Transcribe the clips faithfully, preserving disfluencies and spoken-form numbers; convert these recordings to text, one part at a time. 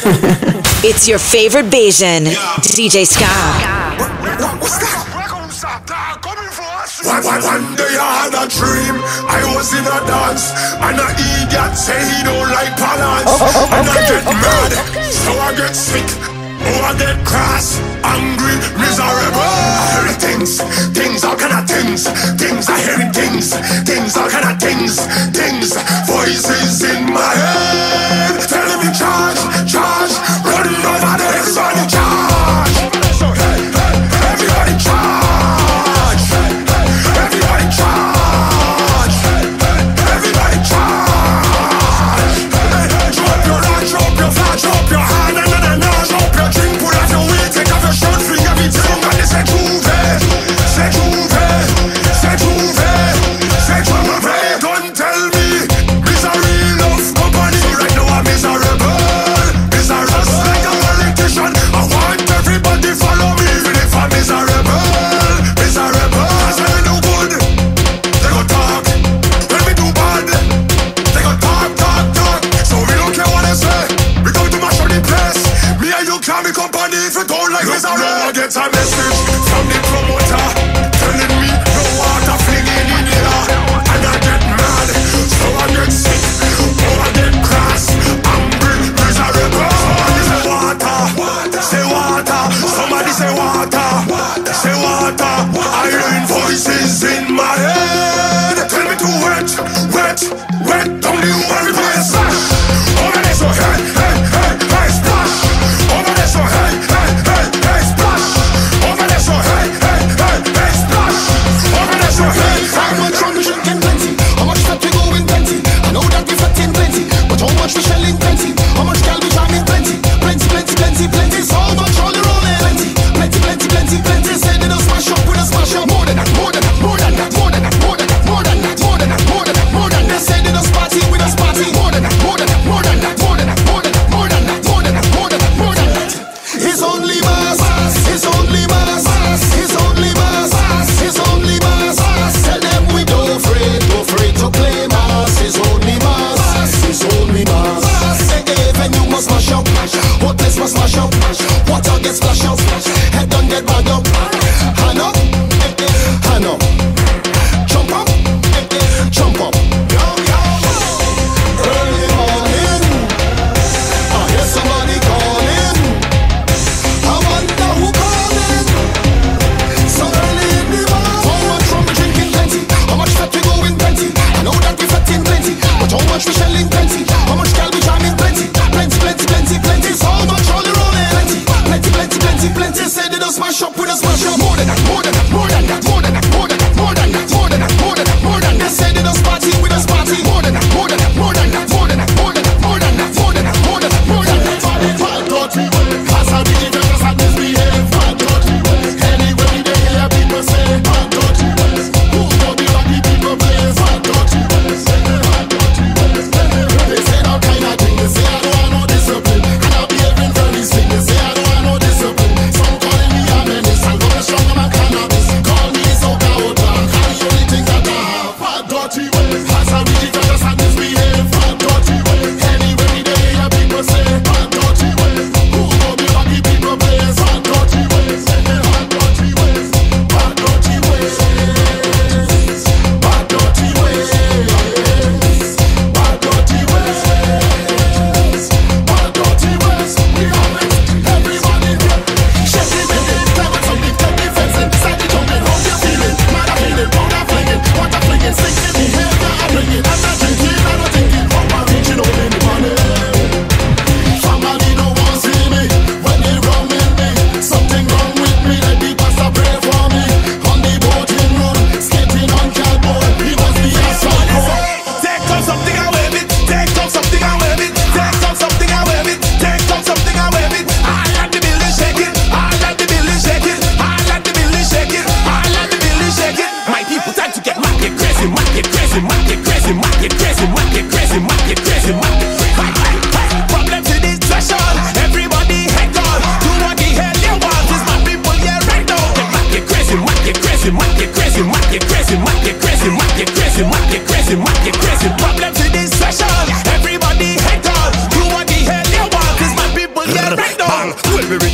It's your favorite Bayesian, D J Ska. One, one, one day I had a dream, I was in a dance, and an idiot say he don't like balance. Oh, oh, and okay, I get okay. mad, so I get sick, oh I get cross, angry, miserable. I hear things, things, all kind of things, things, I hearing things, things, all kind of things, things, voices in my head, telling me charge, charge, running over the everybody charge. So hey, hey, everybody charge. Drop your hand and then now drop your drink, pull off your wig, take off your shirt, fling everything, and they say Juve, say Juve, say Juve, say Juve. Don't tell me misery love company. Right now I'm miserable, miserable like a politician. I want everybody follow me, even if I'm miserable, miserable. Cause when we do good, they go talk. When we do bad, they go talk, talk, talk. So we don't care what they say. We come to mash up the place. Me and you can't be company if you don't like this. I get a message from the promoter telling me no water flinging in here, and I get mad, so I get sick, oh I get cross, angry, miserable. Somebody say water, say water. Somebody say water, say water. I hear voices in my head. Tell me to wet, wet, wet. Don't you worry, please. Over there, so hey, hey, hey, hey, splash. Over there, so hey, hey, hey, hey, splash. Over there, so hey.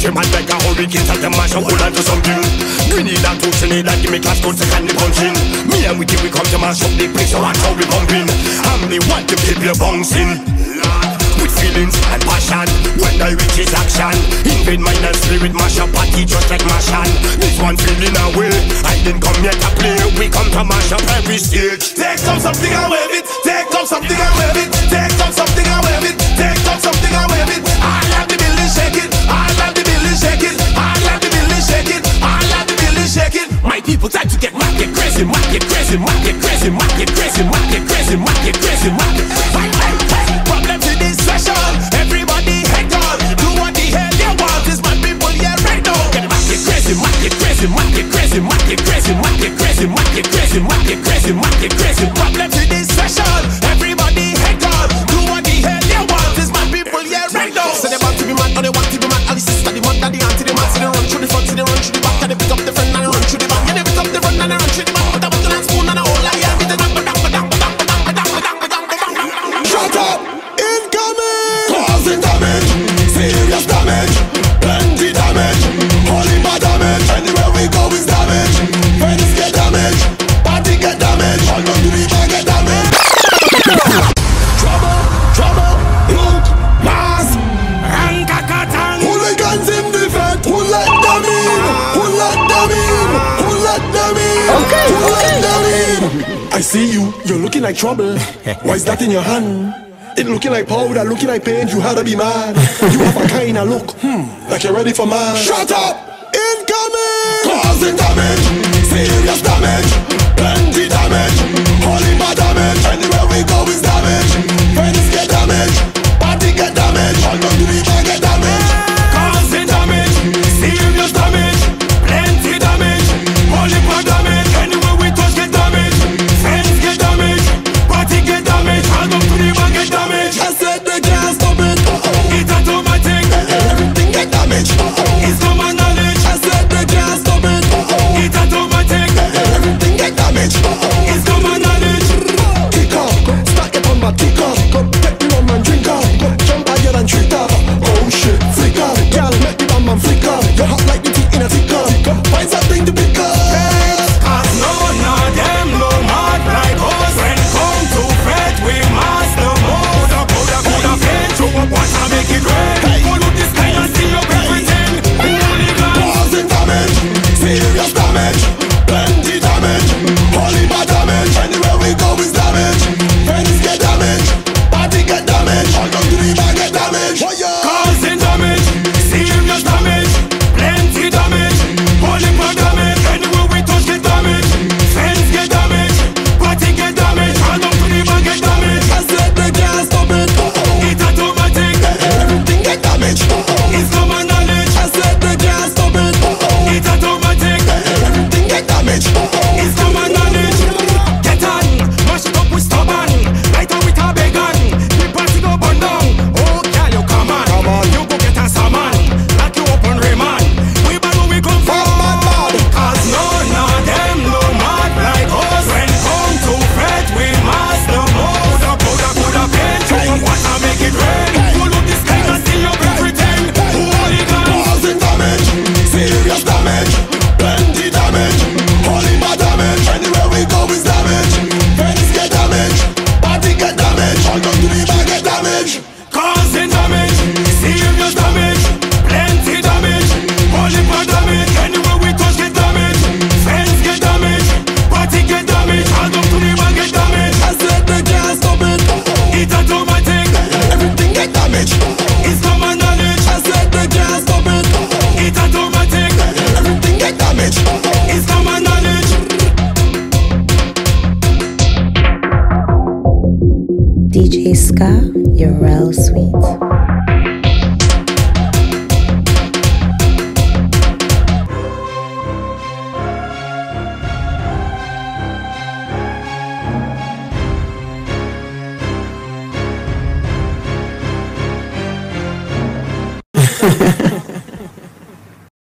him and like a hurricane, tell them mash up, hold on to something. Grenade and two Trinidad, give me class code, second the punching. Me and we think we come to mash up the place, so watch how we bumping. And me want to keep you bouncing with feelings and passion. When I reach his action, invade mind and spirit, mash up party just like Mashan. This one feeling away, I didn't come here to play. We come to mash up every stage. Take up something and wave it. Take up something and wave it. Take up something and wave it. Take up something and wave it. I love the building shake it. I love the building shake it. I love the building shake it. I love the building shake it. My people time to get mad, get crazy, mad, get crazy, mad, get crazy, mad, get crazy, mad, get crazy, mad, get crazy, mad. Hey, hey, hey. Problem to this session. Everybody head on. Do what the hell you want. This my people here right now. Get mad, get crazy, mad, get crazy, mad, get crazy, mad, get crazy, mad, get crazy, mad, get crazy, mad, get crazy, mad, get crazy. Problem to this session. Everybody head on. Do what the hell you want. This my people here right now. So they want to be mad, or they want to be mad. All the sister, the mother, the auntie, the man. So they run through the front, so they run through the back, and they pick up the friend and they run through the back. Yeah, they pick up the front and they run through the back. Put a bottle and spoon and a whole lot. Yeah, beat it up, ba dang, ba dang, ba dang, ba dang, ba dang, ba dang, ba dang, ba dang, ba dang. Shut up! Incoming! Causing damage, serious damage, plenty damage, holy bad damage. Anywhere we go is damage. Friends get damage, party get damage, all of the river get damage. Trouble, trouble, look, mass, rankakatan. Hooligans in the vet, who let them in? Who let them in? Who let them in? Okay, who okay. let them in? I see you, you're looking like trouble. Why is that in your hand? It looking like powder, looking like pain, you had to be mad. You have a kind of look, hmm, like you're ready for mad. Shut up! Incoming! Causing damage, serious damage, plenty damage, holy bad damage. Anywhere we go is damage. Friends get damage, party get damage, all of the river get damage. Causing damage, serious damage, plenty damage, holy bad damage. Anywhere we touch get damage. Friends get damage, party get damage, all of the river get damage. I said they can't stop it. Uh-oh. It's automatic. Everything get damage. Uh-oh. It's common knowledge. I said they can't stop it. Uh-oh. It's automatic. Everything get damage. Uh-oh. It's common knowledge. Kick off, start your Pumpa, kick off. Take the rum and drink off. Jump higher and treat off. Oh shit, flick off. Girl, make the bum and flick off. You're hot like the tea in a ticker. Find something to pick up. Cause none of them no mad like us. When come to fret, we master mode. Coulda, coulda, pain, show up what I make it rain. Follow this kind of see up everything. Causing damage, serious damage, plenty damage, holy bad damage. Anywhere we go is damage. Friends get damage, party get damage, all of the river get damage. Causing damage, serious damage, plenty damage, holy bad damage. Anywhere we touch get damage. Friends get damage, party get damage, all of the river get damage. I said they can't stop it. Uh-oh. It's automatic. Everything get damage. Uh-oh. It's common knowledge. I said they can't stop it. Uh-oh. It's automatic. Everything get damage. Uh-oh. It's common knowledge. Get on, mash it up with stubborn, light up with a big gun. The party go burn down. Oh girl, you come on, come on. You go get a salmon, like you open Rayman. We bad when we come from bad, bad. Cause none of them no mad like us. When come to fret, we master mode. Coulda, coulda, pain, show up what I make it rain. Follow this kind of see up everything. Hooligan. Causing damage, serious damage, plenty damage, holy bad damage. Anywhere we go is damage. Friends get damage, party get damage, all of the river get damage. Causing damage, serious damage, plenty damage, holy bad damage. Anywhere we touch get damage. Friends get damage, party get damage, all of the river get damage. I said they can't stop it. Uh-oh. It's automatic. Everything get damage. Uh-oh. It's common knowledge. I said they can't stop it. Uh-oh. It's automatic. Everything get damage. Uh-oh. It's common knowledge. D J Ska, you're real sweet.